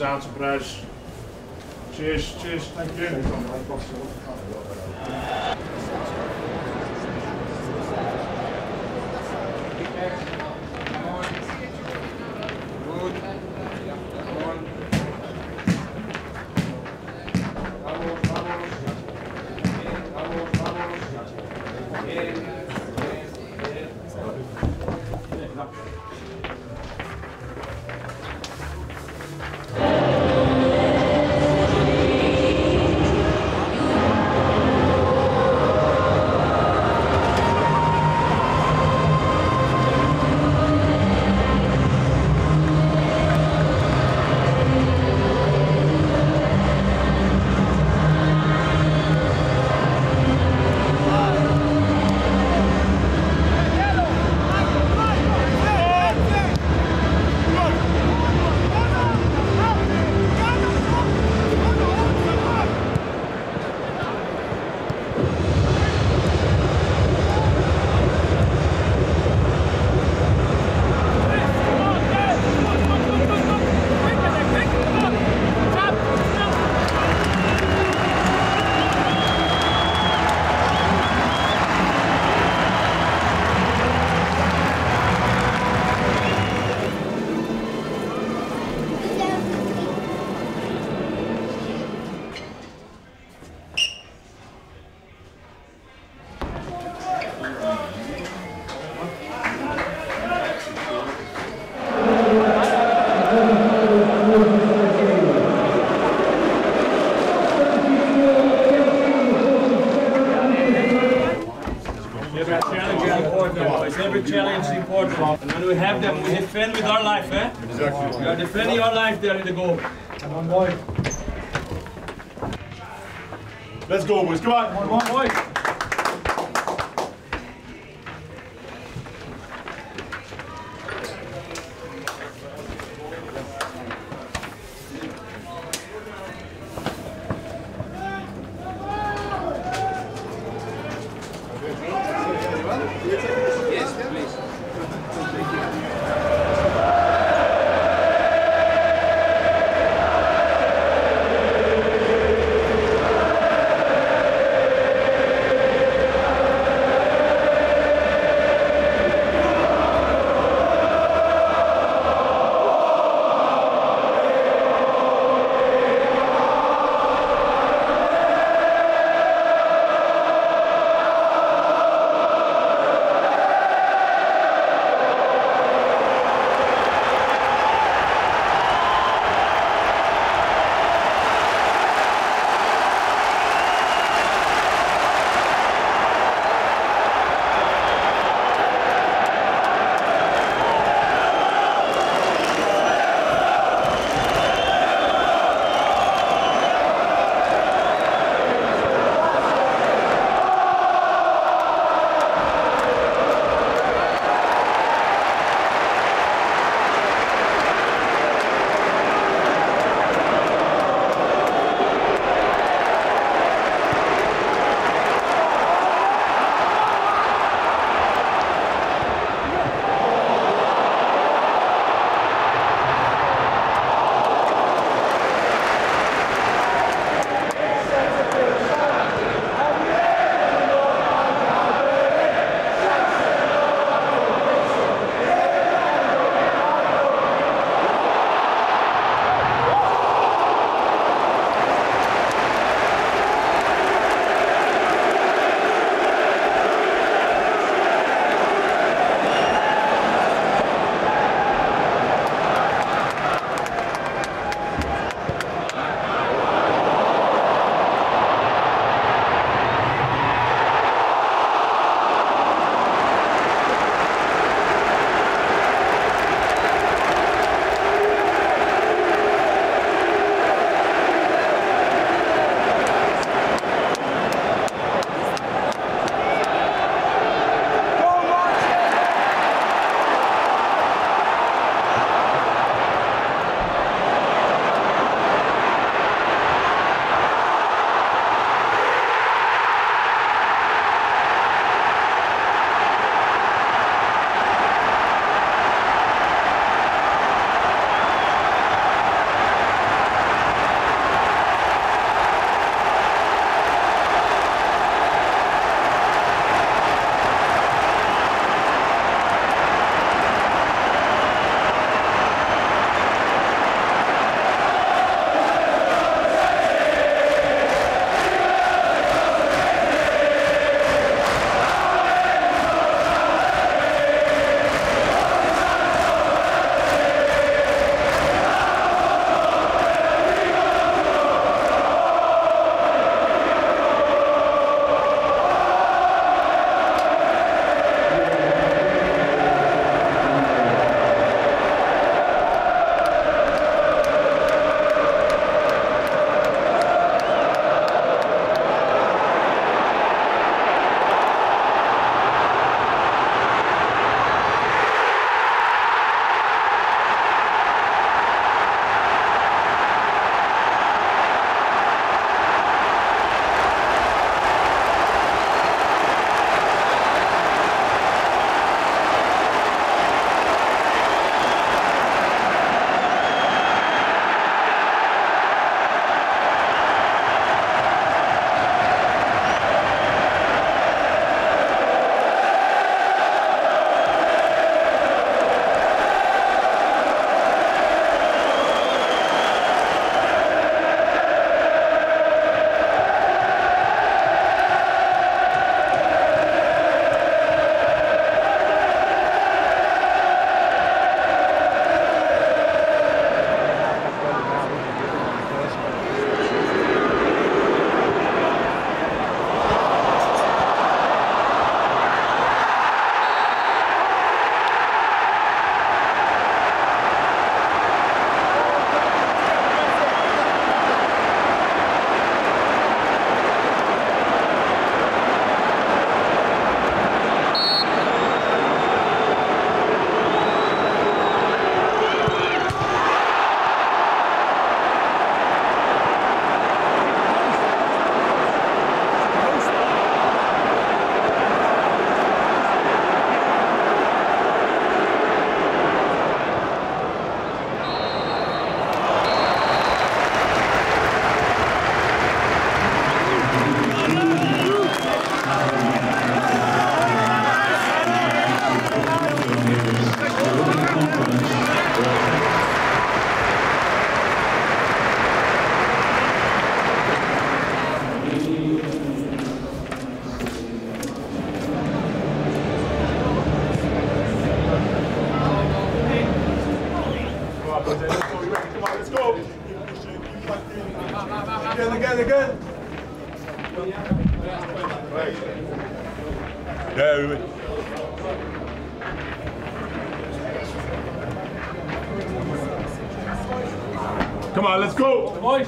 down to Braz. Cheers, cheers, thank you. Every challenge is important. And when we have them, we defend with our life, eh? Exactly. We are defending our life there in the goal. Come on, boy. Let's go, boys. Come on. Come on, boys. Again. Yeah, we win. Come on, let's go! Boys!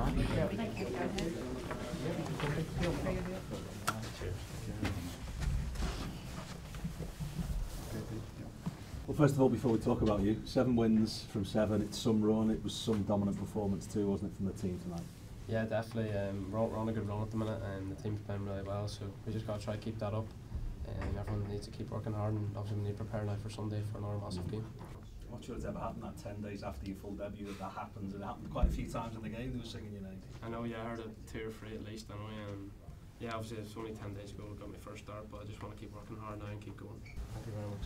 Well, first of all, before we talk about you, 7 wins from 7, it's some run, it was some dominant performance too, wasn't it, from the team tonight? Yeah, definitely. We're on a good run at the minute, and the team's playing really well, so we just got to try to keep that up. Everyone needs to keep working hard, and obviously we need to prepare now for Sunday for another massive game. I'm not sure it's ever happened that 10 days after your full debut that happens. It happened quite a few times in the game, they were singing your name. I know, yeah, I heard it 2 or 3 at least, I know. Yeah, obviously it's only 10 days ago I got my first start, but I just want to keep working hard now and keep going. Thank you very much.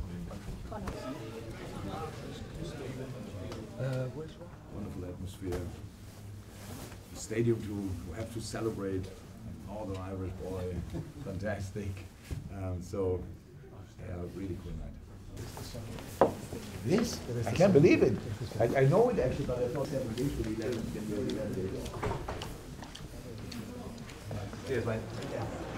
Wonderful atmosphere. The stadium to have to celebrate Northern Irish boy, fantastic. So, yeah, really cool night. This? I can't believe it. I know it actually, but I thought 7 days would be 11 days. Cheers, mate.